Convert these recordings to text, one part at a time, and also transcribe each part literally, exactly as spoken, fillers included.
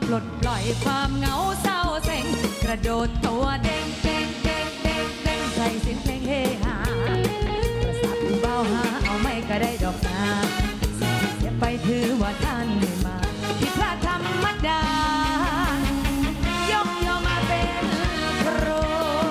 ปลดปล่อยความเหงาเศร้าเซ็งกระโดดตัวเด้งเด้งเด้งเด้งเด้งใส่เสียงเพลงเฮฮาประสาทผู้เบาหาเอาไม่ก็ได้ดอกนาเสียไปถือว่าท่านไม่มาผิดพลาดธรรมดายกยอมาเป็นครู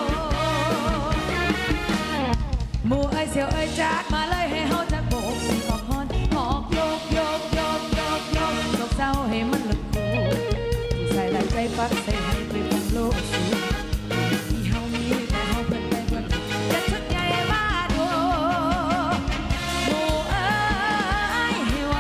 หมู่เอ้ยเสียวเอ้ยจัดมาเลยให้เฮาจักโบกสิขอกฮอนขอกโยกโยกโยกโยกโยกโยกเศร้าให้มันหลุดคู่ใส่ใจฟักใส่ให้ไปฟังโลกสูงที่เฮามีแต่เฮาเพิ่นไปเพิ่นจะชุดใหญ่มาดูหมู่เอ้ยให้ไว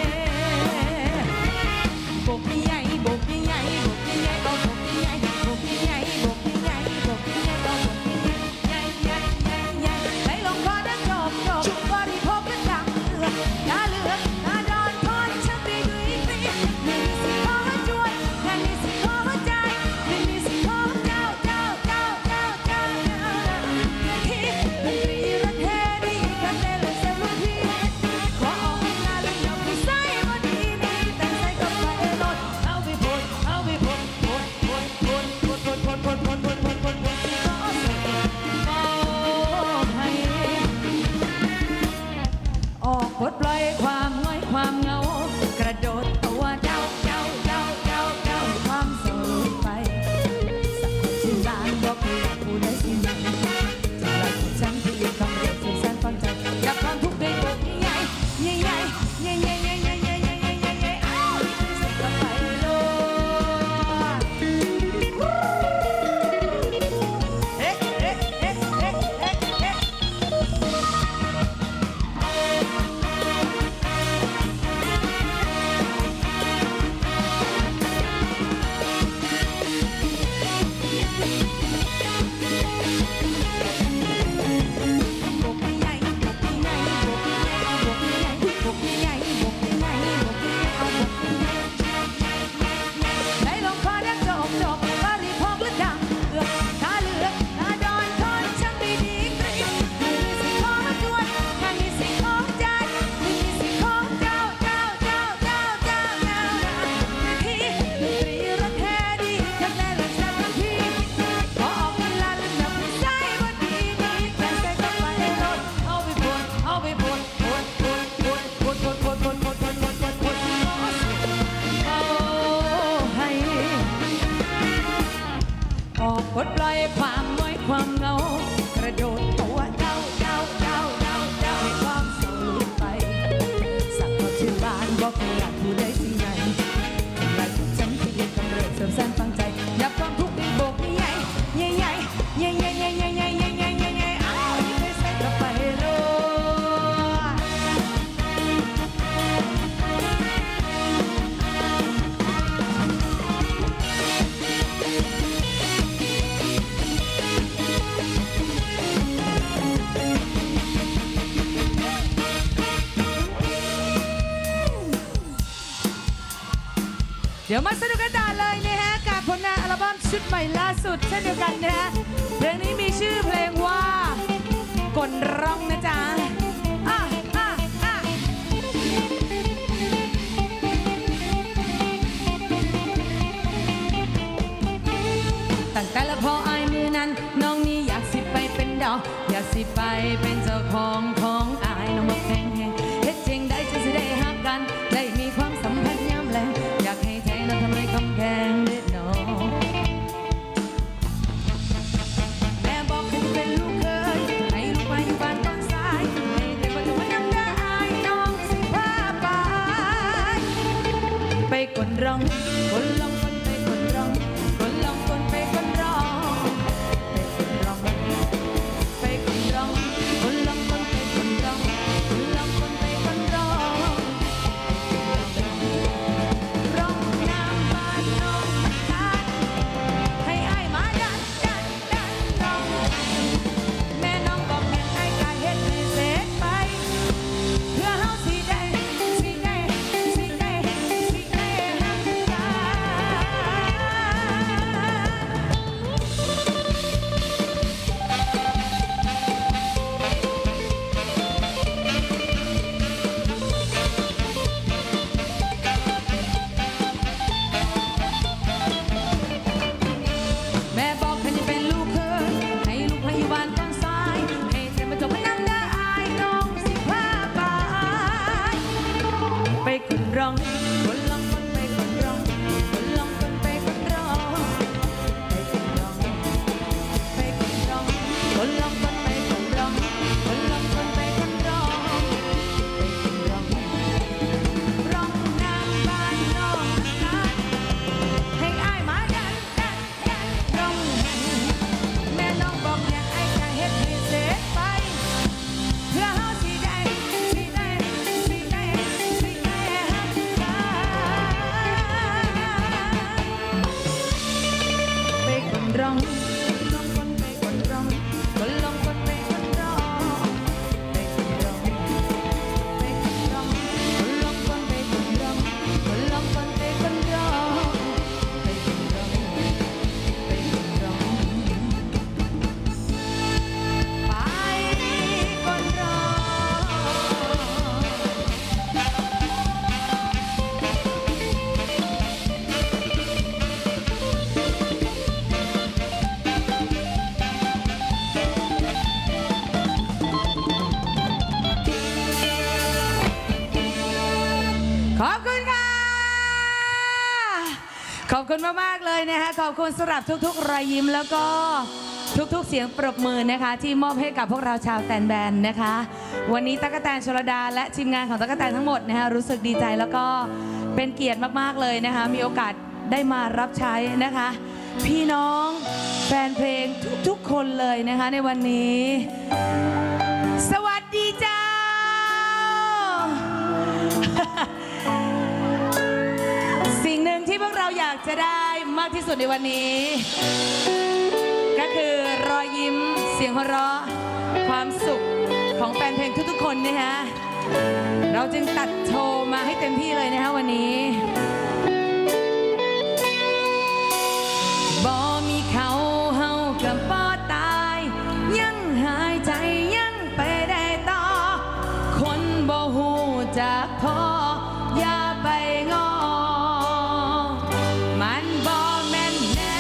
โบกใหญ่โบกใหญ่โบกใหญ่เอาโบกใหญ่โบกใหญ่โบกใหญ่โบกใหญ่เอาโบกใหญ่ใหญ่ใหญ่ใหญ่ไหลลงคอดังจบจบบริโภคและดังเลือดตาเลือดตาดอนทอนฉันไปด้วยสิมีสิขอจวนแค่มีสิขอใจไม่มีสิขอเจ้าเจ้าเจ้าเจ้าเจ้าที่ดนตรีรักแท้ดีกันแต่ละเซลล์พี่ขอเอาให้งานแล้วอย่าไปใส่บ่ดีนี่แต่ใส่กับไปรถเอาไปพ่นเอาไปพ่นพ่นพ่นพ่นพ่นพ่นพ่นพ่นพ่นพ่นพ่นพ่นพ่นสิขอให้ออกปลดปล่อยความง่อยความเหงากระโดดตัวเจ้าเจ้าเจ้าเจ้าเจ้าความสุขไปสักคนที่บ้านบอกไม่อยากพูดได้สิไหนจะรักฉันที่คำเดียวที่แสนฟังใจอยากความทุกข์ได้บอกใหญ่ใหญ่ใหญ่ใหญ่ใหญ่ใหญ่ใหญ่ใหญ่ใหญ่ใหญ่ใหญ่ใหญ่อ้าวใส่กระไปโลเอ๊ะเอ๊ะเอ๊ะเอ๊ะเอ๊ะเอ๊ะปลดปล่อยความน้อยความเหงากระโดดตัวเจ้าเจ้าเจ้าเจ้าเจ้าให้ความสุขไปสักคนที่บ้านบอกไม่อยากพูดได้สิไหนทำลายฉันที่กำเริบเสริมสร้างฟังใจอยากความทุกข์ได้โบกใหญ่ใหญ่ใหญ่ใหญ่ใหญ่ใหญ่ใหญ่ใหญ่ใหญ่ใหญ่ใหญ่ใหญ่อ้าวยิ่งไปใส่กระไปโลเดี๋ยวมาสนุกกันต่อเลยนะฮะกับผลงานอัลบั้มชุดใหม่ล่าสุดเช่นเดียวกันนะฮะเพลงนี้มีชื่อเพลงว่ากลร้องนะจ๊ะอ่ะอ่ะอ่ะตั้งแต่ละพออายมือนั้นน้องนี่อยากสิไปเป็นดาวอยากสิไปเป็นเจ้าของของอายน้องมาแข่งแห่งเฮ็ดจริงได้จะสิได้ฮักกันได้มีความสัมพันธ์ยามแลงอยากให้ใจเราทำให้คำแข็งเด็ดหนอแม่บอกให้เป็นลูกเคยให้ลูกมาอยู่บ้านต้นสายให้แต่ว่าจะมานั่งได้อายน้องสิพาไปไปกดร้องกดลองกดไปกดร้องกดลองกดไปกดร้องไปกดร้องไปกดร้องกดลองกดไปกดขอบคุณมากๆเลยนะคะขอบคุณสำหรับทุกๆรอยยิ้มแล้วก็ทุกๆเสียงปรบมือนะคะที่มอบให้กับพวกเราชาวแตนแบนนะคะวันนี้ตั๊กแตนชลดาและทีมงานของตั๊กแตนทั้งหมดนะคะรู้สึกดีใจแล้วก็เป็นเกียรติมากๆเลยนะคะมีโอกาสได้มารับใช้นะคะพี่น้องแฟนเพลงทุกๆคนเลยนะคะในวันนี้สวัสดีจ้า สิ่งหนึ่งที่พวกเราอยากจะได้มากที่สุดในวันนี้ก็คือรอยยิ้มเสียงหัวเราะความสุขของแฟนเพลงทุกๆคนนะคะเราจึงตัดโชว์มาให้เต็มที่เลยนะคะวันนี้บ่มีเขาเฮากับบ่ตายยังหายใจยังไปได้ต่อคนบ่ฮู้จักพออย่าไปงอมันบ่แม่นแน่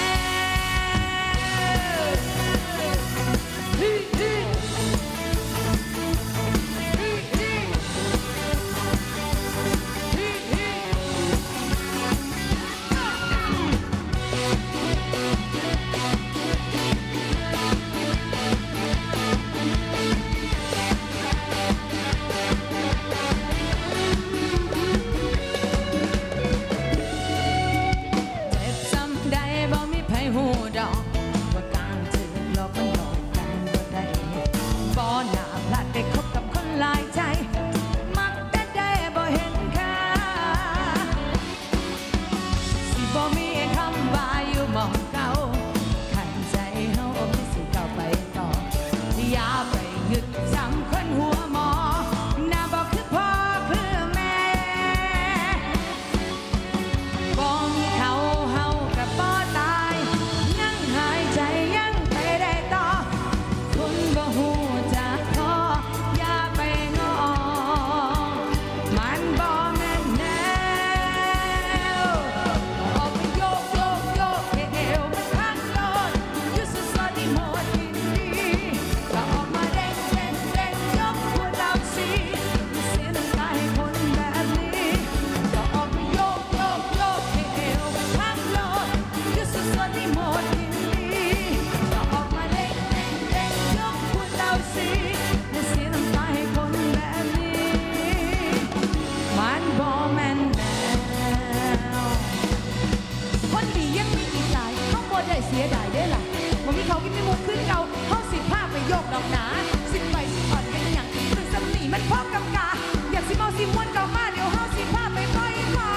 หูดอกว่ากลางถึงเราก็หลอกกันบ่ได้บ่หน้าพลาดได้คบกับคนหลายใจมักแต่ได้บ่เห็นค่าสิบ่มีคำว่าอยู่มองเก่าขันใจเฮาไม่สิเก่าไปต่ออย่าไปยึดจำคนหัวหมอหน้าบอกคือพ่อคือแม่บ่มีเขาเฮากับบ่ตายหายใจยังไปได้ต่อคุณบ่ฮู้จักพออย่าไปงอมันบ่แม่นแนวออกไปโยกโยกโยกให้เอวมันพังโลดอยู่สุดซอยที่หมดดินดีก็ออกมาเด้งเด้งเด้งยกหัวเราสิไม่เสียน้ำตาให้คนแบบนี้ก็ออกไปโยกโยกโยกให้เอวมันพังโลดอยู่สุดซอยที่หมดดินมันบ่แม่นแนวคนดียังมีอีกหลายเขาบ่ได้เสียดายได้ล่ะบ่มีเขากินไม่มุกขึ้นเก่าเขาสิพาไปโยกดอกหนาสิไปสิอ่อนเป็นอย่างซึ่งสำนีมันพอกำกาอยากสิเมาสิม้วนเก่ามาเดี๋ยวเขาสิพาไปปล่อยคอ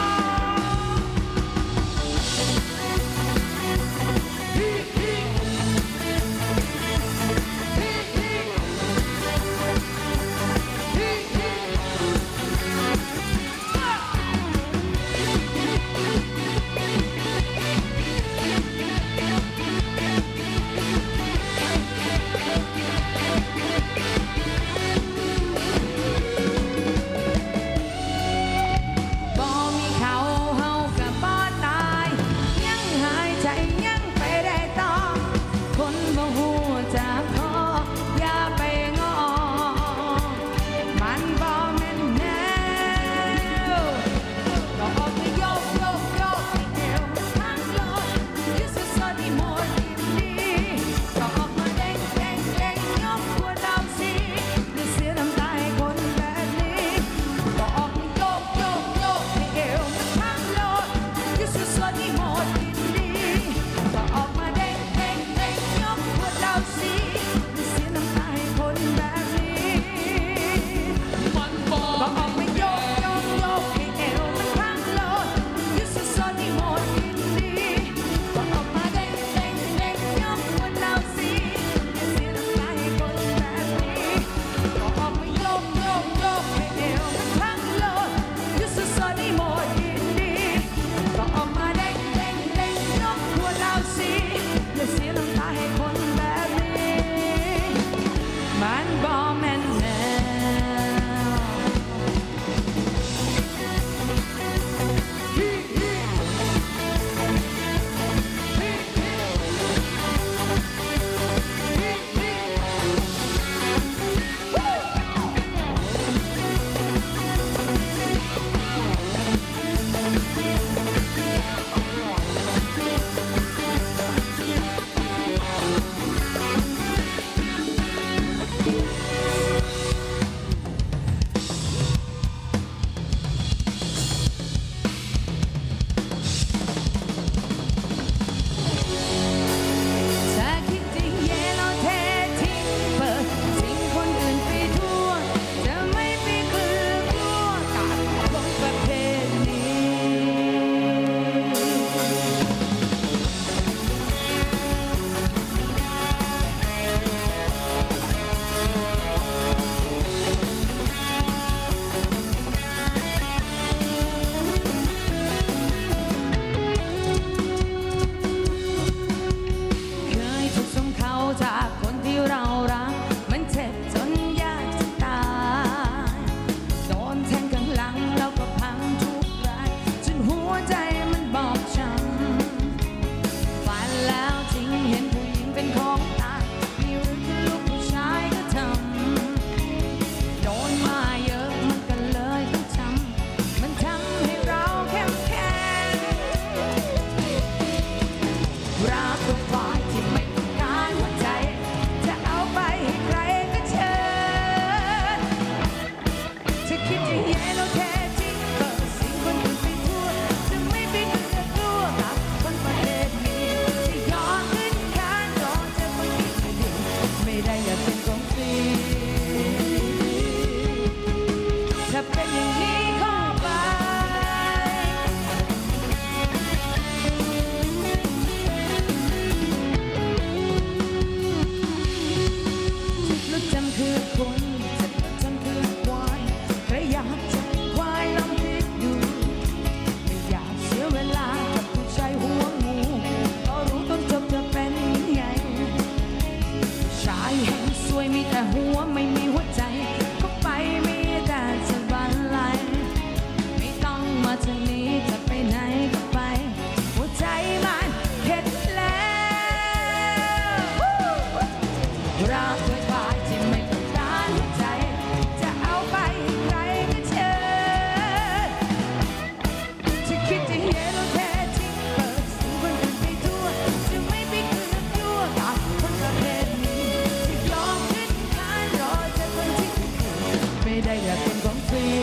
ได้อยากเป็นของฟรี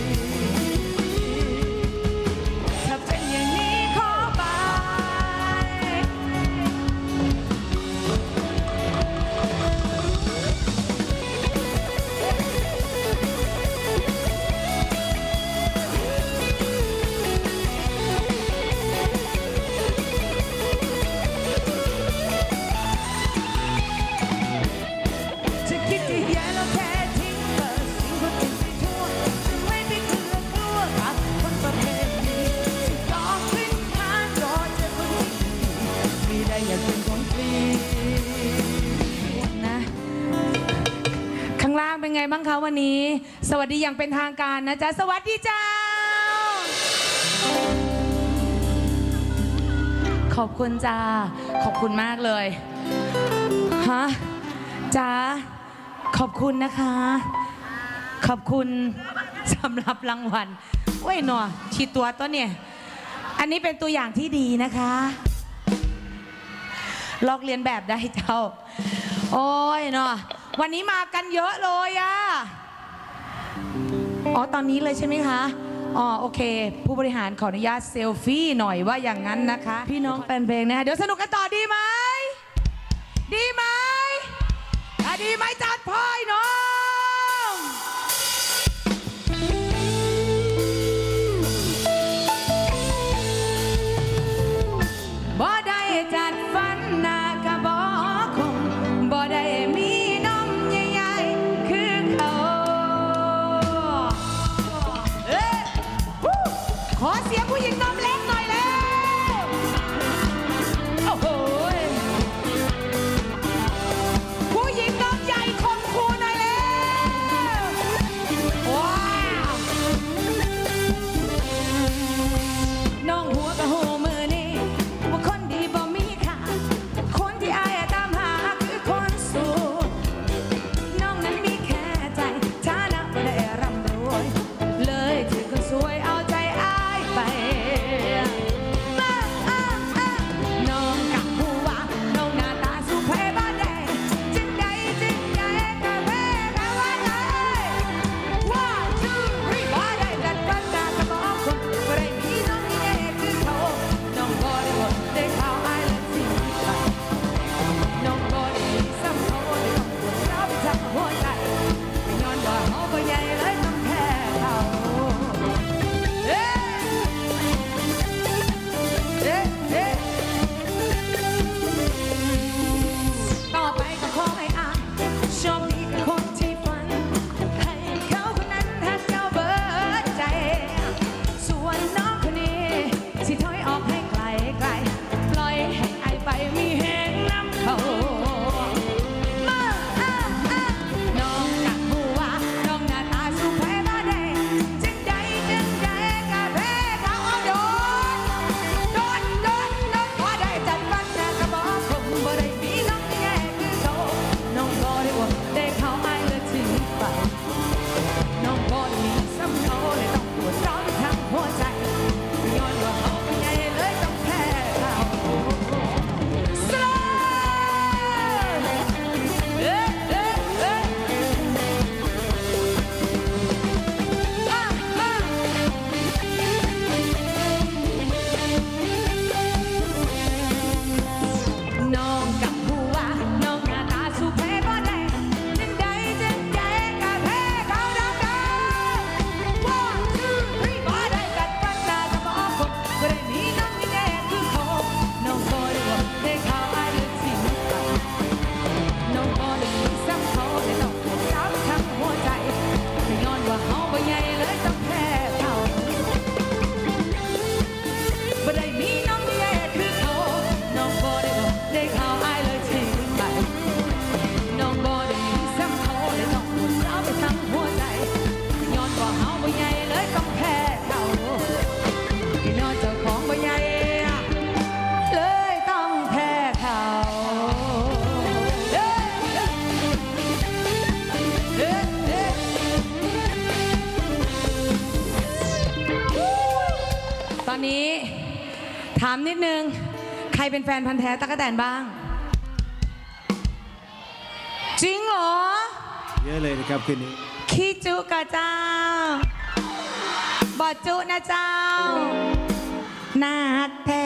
ถ้าเป็นอย่างนี้ขอบายจะคิดจะแย่แล้วแค่ทิ้งเบอร์สิ่งคนอื่นไปทั่วจะไม่ไปเกลือกลัวกับคนประเภทนี้ที่หลอกขึ้นมารอเจอคนที่ไม่ได้อยากเป็นของฟรีนะข้างล่างเป็นไงบ้างคะวันนี้สวัสดีอย่างเป็นทางการนะจ๊ะสวัสดีเจ้าขอบคุณจ้าขอบคุณมากเลยฮะจ้าขอบคุณนะคะขอบคุณสำหรับรางวัลเว้ยหนอชีตัวตัวเนี่ยอันนี้เป็นตัวอย่างที่ดีนะคะลอกเรียนแบบได้เจ้าโอ้ยเนาะวันนี้มากันเยอะเลยอะอ๋อตอนนี้เลยใช่ไหมคะอ๋อโอเคผู้บริหารขออนุญาตเซลฟี่หน่อยว่าอย่างนั้นนะคะพี่น้องแฟนเพลงนะคะเดี๋ยวสนุกกันต่อดีไหมดีไหมถ้าดีไหมจัดพอยน้องบ่ได้จัดฟันหน้ากะบ่คงบ่ได้มีน้องใหญ่ๆคือเขาเอ๊ะขอเสียงผู้หญิงน้องเล็กหน่อยแล้วโอ้โหผู้หญิงน้องใหญ่คมคูหน่อยแล้วว้าวน้องหัวกะโหมือนี่ว่าคนดีบ่มีค่าคนที่อายตามหาคือคนสูงน้องนั้นมีแค่ใจฐานะบ่ได้ร่ำรวยเลยถือคนสวยเอาใจอายไปน้องกะหัวน้องหน้าตาสุภาพบ้านแดงจึงใดจึงใดกะแพ้กะว่าไง one two three บ่ได้จัดฟันหน้ากะบ่คงบ่ได้มีน้องใหญ่คือเขาน้องบ่ได้บ่ได้เข้าอายและสิไปน้องบ่ได้มีซ้ำเขาได้ต้องปวดร้าวไปทั้งหัวใจย้อนว่าเขาบ่ใหญ่เลยต้องแพ้เขาเอ๊ะเอ๊ะเอ๊ะต่อไปก็ขอให้อายโชคดีกับคนที่ฝันให้เขาคนนั้นหักเจ้าเบิดใจส่วนน้องคนนี้ที่ถอยออกให้ไกลไกลปล่อยให้อายไปมีแหงน้ำเขามาอ่ะอ่ะน้องกะหัวน้องหน้าตาสุภาพบ้านแดงจึงใดจึงใดกะแพ้เขาเอาโดนโดนโดนโดนพอได้จัดฟันหน้ากะบ่คงบ่ได้มีน้องแย่คือเขาน้องบ่ได้ว่าได้เข้าอายและทิ้งไปน้องบ่ได้มีซ้ำเขาเลยต้องปวดร้าวไปทั้งหัวใจย้อนว่าเขาเป็นใหญ่เลยต้องแพ้เขาสลายเอ๊ะเอ๊ะเอ๊ะอ่ะอ่ะน้องกับหัวน้องหน้าตาสุภาพบ้านแดงจึงใดจึงใดกะแพ้เขาดำดำ one two three บ่ได้จัดฟันหน้ากะบ่คงบ่ได้มีน้องใหญ่คือเขาน้องบ่ได้ว่าได้เข้าอายและทิ้งไปน้องบ่ได้มีซ้ำเขาเลยต้องปวดร้าวไปทั้งหัวใจย้อนว่าเขาบ่ใหญ่เลยต้องแพ้เขาบ่ได้มีน้องใหญ่คือเขาน้องบ่ได้ว่าได้เข้าอายเลยทิ้งไปน้องบ่ได้มีซ้ำเขาเลยต้องปวดร้าวไปทั้งหัวใจย้อนว่าเขาบ่ใหญ่เลยต้องแพ้เขาย้อนเจ้าของบ่ใหญ่เลยต้องแพ้เขาเอ๊ะเอ๊ะเอ๊ะตอนนี้ถามนิดนึงใครเป็นแฟนพันธ์แท้ตั๊กแตนบ้าง จริงเหรอเยอะเลยนะครับคืนนี้ขี้จุกะเจ้าบอดจุนะเจ้านาฮักแท้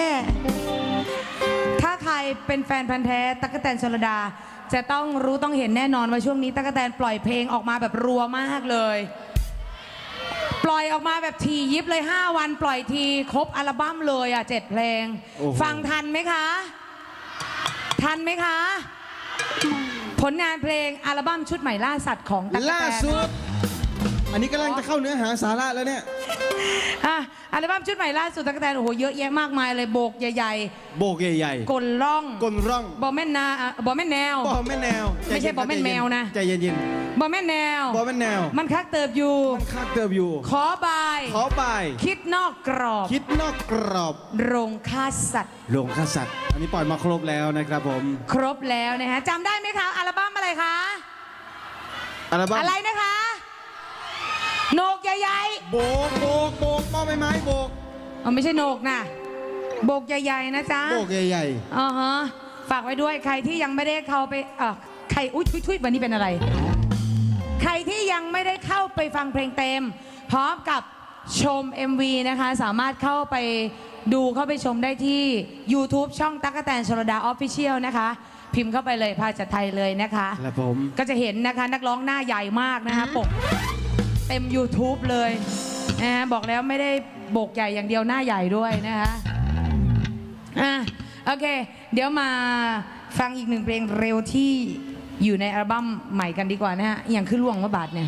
ถ้าใครเป็นแฟนพันธ์แท้ตั๊กแตนชลดาจะต้องรู้ต้องเห็นแน่นอนว่าช่วงนี้ตั๊กแตนปล่อยเพลงออกมาแบบรัวมากเลยปล่อยออกมาแบบทียิบเลยห้าวันปล่อยทีครบอัลบั้มเลยอ่ะเจ็ดเพลงฟังทันไหมคะทันไหมคะผลงานเพลงอัลบั้มชุดใหม่ล่าสัตว์ของตั๊กแตนล่าสุดอันนี้กำลังจะเข้าเนื้อหาสาระแล้วเนี่ยอ่ะอัลบั้มชุดใหม่ล่าสุดตั๊กแตนโอ้โหเยอะแยะมากมายเลยโบกใหญ่ๆโบกใหญ่ๆกลร่องกลร่องบอแม่นนาบอแม่นแนวบอแม่นแนวไม่ใช่บอแม่นแมวนะใจเย็นๆบอแม่นแนวบอแม่นแนวมันคักเติบอยู่มันคักเติบอยู่ขอบายขอบายคิดนอกกรอบคิดนอกกรอบโรงฆ่าสัตว์โรงฆ่าสัตว์อันนี้ปล่อยมาครบแล้วนะครับผมครบแล้วนะฮะจำได้ไหมคะอัลบั้มอะไรคะอัลบั้มอะไรนะคะโหนกใหญ่ๆโบกโบกโบกป้อใบไม้โบกอ๋อไม่ใช่โหนกนะโบกใหญ่ๆนะจ๊ะโบกใหญ่ๆอ๋อฮะฝากไว้ด้วยใครที่ยังไม่ได้เข้าไปเออใครอุ้ยทุยๆวันนี้เป็นอะไรใครที่ยังไม่ได้เข้าไปฟังเพลงเต็มพร้อมกับชม เอ็ม วี นะคะสามารถเข้าไปดูเข้าไปชมได้ที่ YouTube ช่องตั๊กแตนชลดา Official นะคะพิมพ์เข้าไปเลยภาษาไทยเลยนะคะครับผมก็จะเห็นนะคะนักร้องหน้าใหญ่มากนะคะปกเต็ม YouTube เลยนะฮะบอกแล้วไม่ได้โบกใหญ่อย่างเดียวหน้าใหญ่ด้วยนะคะอ่ะโอเคเดี๋ยวมาฟังอีกหนึ่งเพลงเร็วที่อยู่ในอัลบั้มใหม่กันดีกว่านะฮะอย่างขึ้นล่วงว่าบาทเนี่ย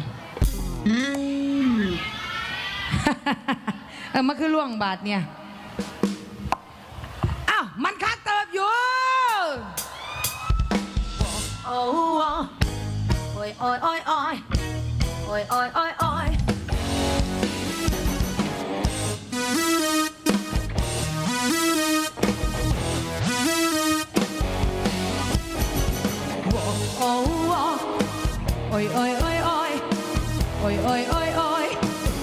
เออมาขึ้นล่วงบาทเนี่ยอ้าวมันคักเติบอยู่โอ้โอ้ยโอ้ยโอ้ยโอ้ยโอ้ยโอ้ยโอ้ยโอ้ยโอ้โอ้ยโอ้ยโอ้ยโอ้ยโอ้ยโอ้ยโอ้ยโอ้ย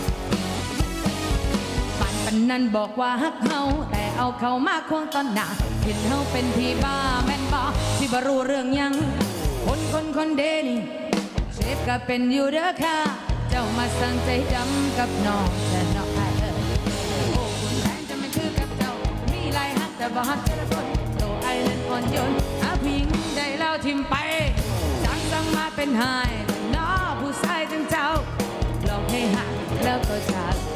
ปานปันนั้นบอกว่าฮักเฮาแต่เอาเขามาควงตอนหน้าเห็นเฮาเป็นพี่บ้าแม่นบ้าที่บ่รู้เรื่องยังคนคนคนเดนี่เชฟก็เป็นอยู่เด้อค่ะเจ้ามาสั่งใจดำกับน้องแต่น้องไอ้เออโอ้คุณแทนจะไม่คือกับเจ้ามีลายฮักแต่บ่ฮักแต่ละคนโตไอ้เล่นอ่อนโยนหาผู้หญิงได้แล้วทิมไปจังสั่งมาเป็นหายน้อผู้ชายจังเจ้าลองให้หักแล้วก็จากไป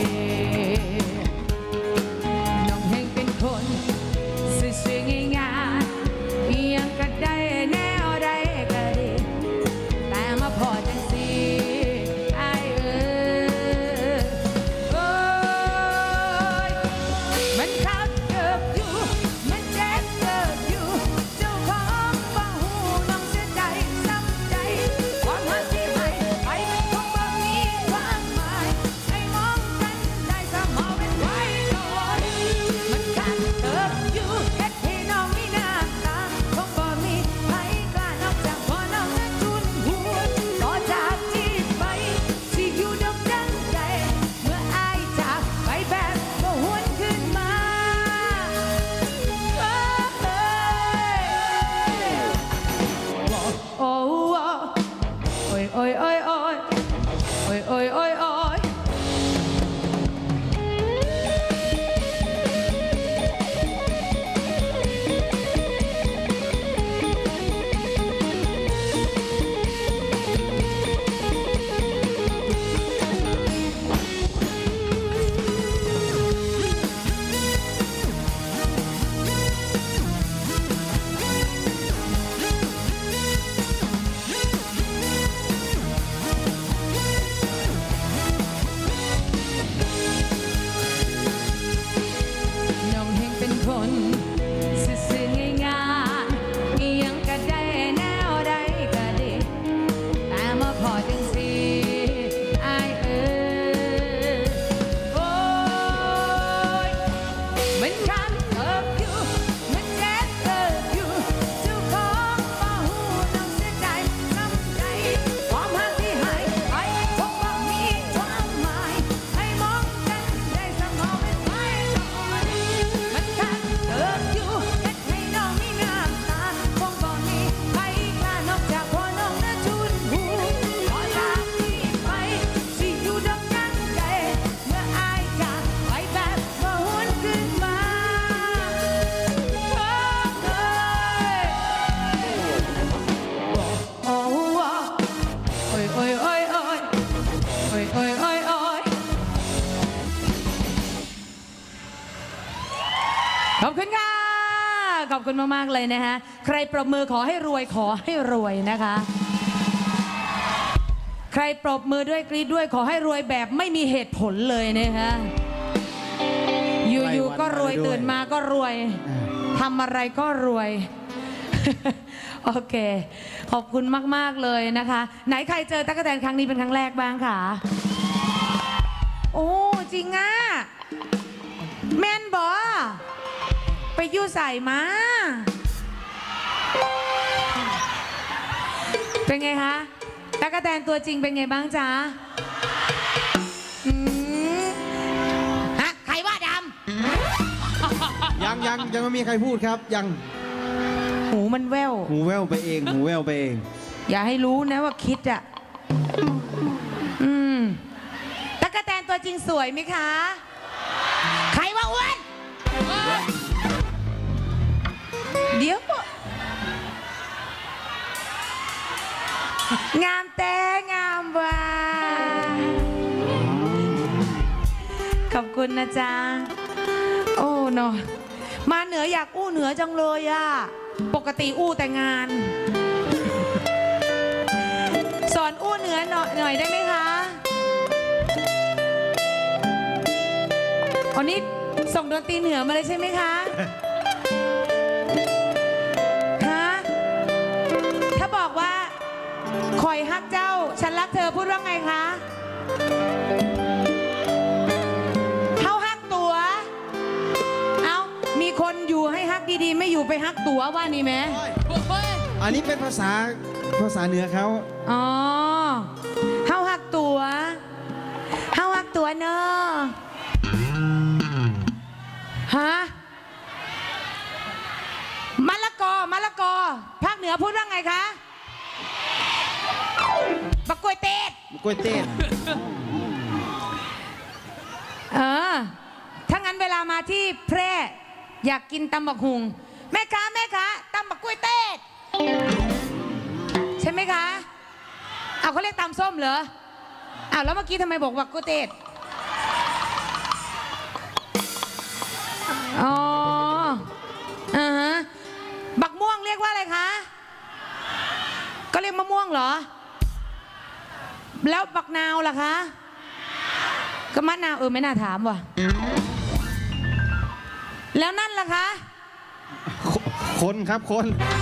น้องเฮงเป็นคนซื่อๆง่ายๆยังก็ได้แนวใดก็ดีแต่มาพอจังสิไอ้เออโอ้ยมันคักเกิบอยู่มันเจ็บเกิบอยู่เจ้าของบ่หูน้องเสียใจซ้ำใจความหักที่ให้ไปมันคงบ่มีความหมายให้มองกันได้เสมอเป็นไว้ก่อนมันคักเกิบอยู่เฮ็ดให้น้องมีน้ำตาคงบ่มีใครกล้านอกจากพ่อน้องนั้นทุนหัวต่อจากที่ไปสิอยู่ดอกดังใจเมื่ออายจากไปแบบบ่หวนขึ้นมาโอ้โอ้ยโอ้ยโอ้ยโอ้ยโอ้ยโอ้ยโอ้ยโอ้ยอ้ยโอ้ยโอ้ยโอ้ยโอ้ยโอ้ยโอ้ยโอ้ยขอบคุณค่ะขอบคุณมากๆเลยนะคะใครปรบมือขอให้รวยขอให้รวยนะคะใครปรบมือด้วยกรี๊ดด้วยขอให้รวยแบบไม่มีเหตุผลเลยนะคะอยู่ๆก็รวยตื่นมาก็รวยทำอะไรก็รวยโอเคขอบคุณมากๆเลยนะคะไหนใครเจอตั๊กแตนครั้งนี้เป็นครั้งแรกบ้างค่ะโอ้จริงอ่ะแม่นบอไปยู่ใส่มาเป็นไงคะตั๊กแตนตัวจริงเป็นไงบ้างจ๊ะอืมฮะใครว่าดำยังยังยังไม่มีใครพูดครับยังหูมันแววหูแววไปเองหูแววไปเองอย่าให้รู้นะว่าคิดอ่ะอืมตั๊กแตนตัวจริงสวยไหมคะใครว่าอ้วนเดี๋ยวงามแต่งามว่าขอบคุณนะจ๊ะโอ้เนาะมาเหนืออยากอู้เหนือจังเลยอะปกติอู้แต่งานสอนอู้เหนือหน่อยหน่อยได้ไหมคะวันนี้ส่งดนตรีเหนือมาเลยใช่ไหมคะฮะถ้าบอกว่าคอยฮักเจ้าฉันรักเธอพูดว่าไงคะเขาฮักตัวเอามีคนอยู่ให้ฮักดีๆไม่อยู่ไปฮักตัวว่านี่ไหมอันนี้เป็นภาษาภาษาเหนือเขาอ๋อเฮาฮักตัวเฮาฮักตัวเนอะฮะมะละกอมะละกอภาคเหนือพูดว่าไงคะบักกล้วยเต๊ดบักกล้วยเต๊ดเออถ้างั้นเวลามาที่แพร่อยากกินตำบักหุงแม่ค้าแม่ค้าตำบักกล้วยเต๊ดใช่ไหมคะเอาเขาเรียกตำส้มเหรออ้าวแล้วเมื่อกี้ทำไมบอกบักกล้วยเต๊ดอ๋ออ่าฮะบักม่วงเรียกว่าอะไรคะก็เรียกมะม่วงเหรอแล้วบักนาวล่ะคะก็มะนาวเออไม่น่าถามว่ะแล้วนั่นล่ะคะคนครับคน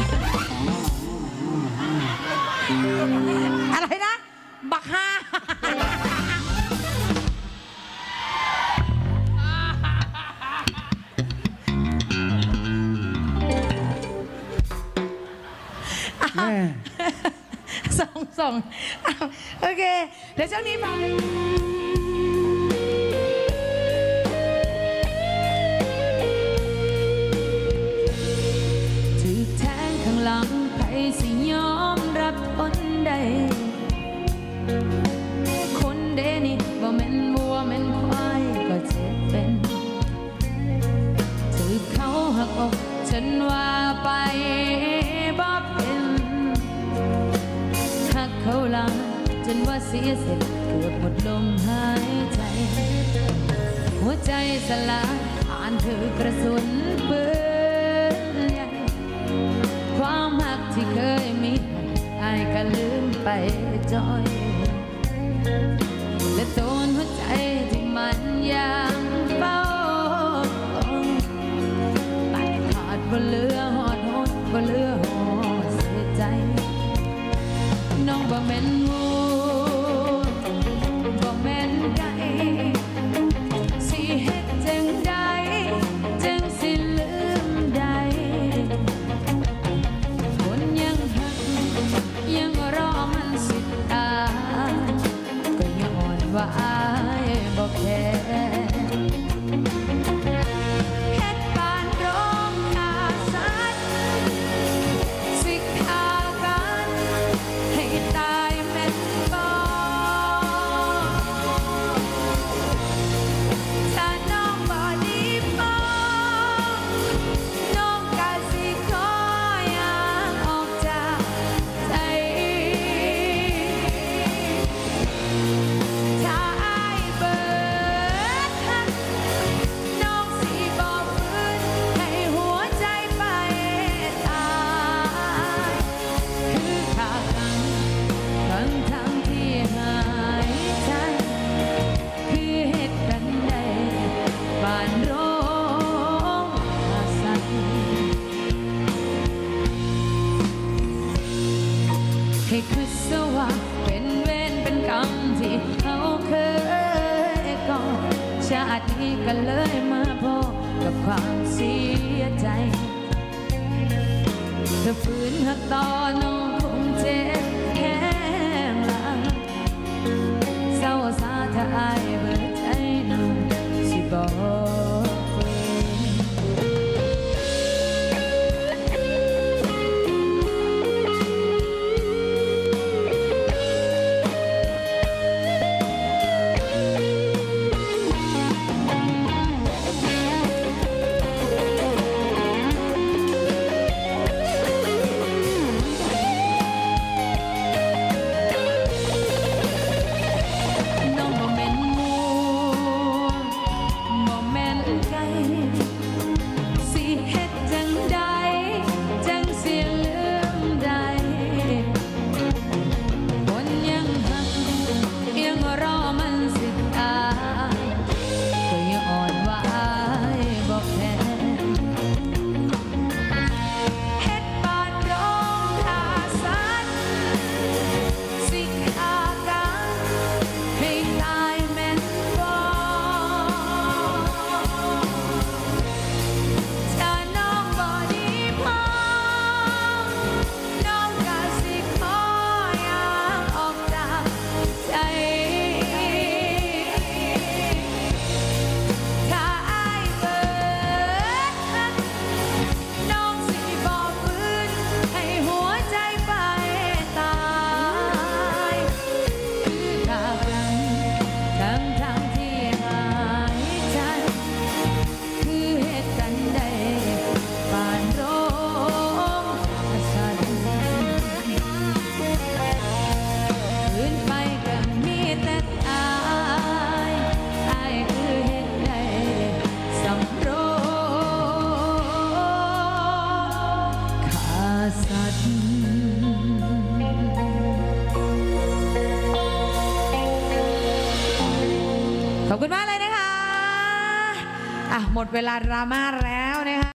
อะไรนะบักฮาส่งส่งโอเคเดี๋ยวช่วงนี้มาถือแทงข้างหลังใครสิยอมรับคนใดคนเดนี่บ่แม่นวัวแม่นควายก็เจ็บเป็นถือเขาหักอกฉันว่าไปบ่เป็นหักเขาหลังจนว่าเสียเสร็จเกือบหมดลมหายใจหัวใจสลายผ่านถือกระสุนปืนใหญ่ความหักที่เคยมีไอ้ก็ลืมไปจอยและโดนหัวใจที่มันยังเฝ้าตัดขาดบ่เหลือหอดหดบ่เหลือหอดเสียใจน้องบ่แม่นงูบ่แม่นไก่สิเฮ็ดจังใดจังสิลืมได้คนยังหักยังรอมันสิตายก็ย้อนว่าอายบ่แค่ตินี้ก็เลยมาพบกับความเสียใจเธอฝืนหักต่อน้องคงเจ็บแค่หลังเศร้าสาถ้าอายเบิดใจน้องสิบอกขอบคุณมากเลยนะคะอ่ะหมดเวลาดราม่าแล้วนะคะ